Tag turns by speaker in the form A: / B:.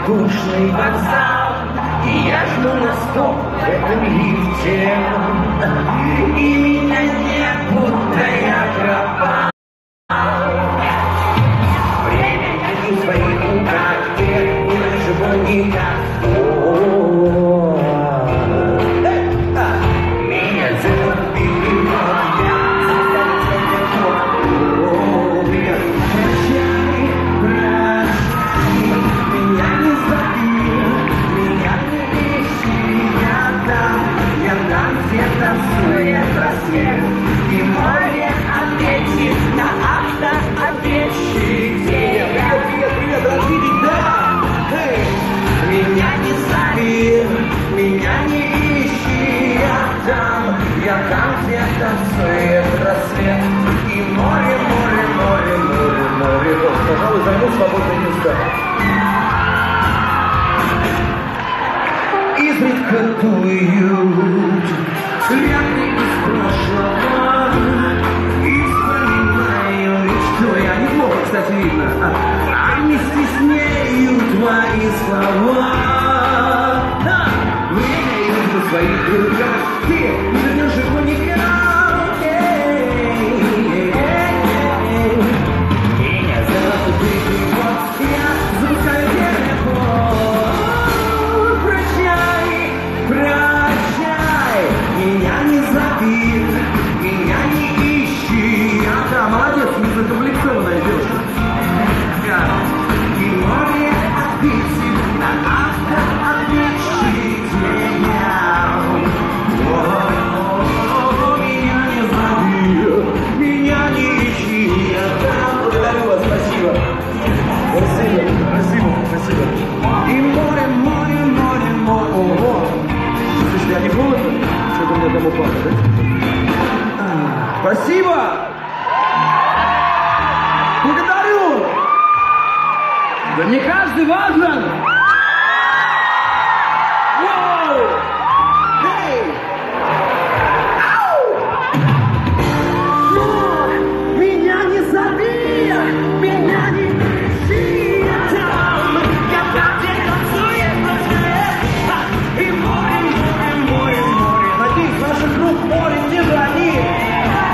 A: душный вокзал, и я жму на стоп в этом лифте, и меня нет, будто я пропал. Время не в своих руках, теперь не живу никак. Меня загубили, вот я заставил свой ход. Прощай, прощай, меня не забил, меня не ищи, я дам где-то свет рассвет, и море ответит на автоответчике. Привет, рад видеть, да! Меня не забил, меня не ищи, я дам где-то свет рассвет, и море. Пожалуй, займу свободные места. Изредка дуют ветры из прошлого, и вспоминаю, что я неплохо, кстати, видно. Они стесняют твои слова. Время идет в своих руках, ты вернешь его никак. Закомплексованная девушка. И море ответит на автоответчике. Меня не зови, меня не ищи. Я там. Благодарю вас, спасибо. Спасибо. И море. Ого. Слушайте, а не холодно? Что-то мне там упало, да? Спасибо! Благодарю! Да не каждый важен! Воу! Эй! Ау! Но меня не зови, меня не ищи, я так тебе танцует и море. Надеюсь, наших рук море, где же они?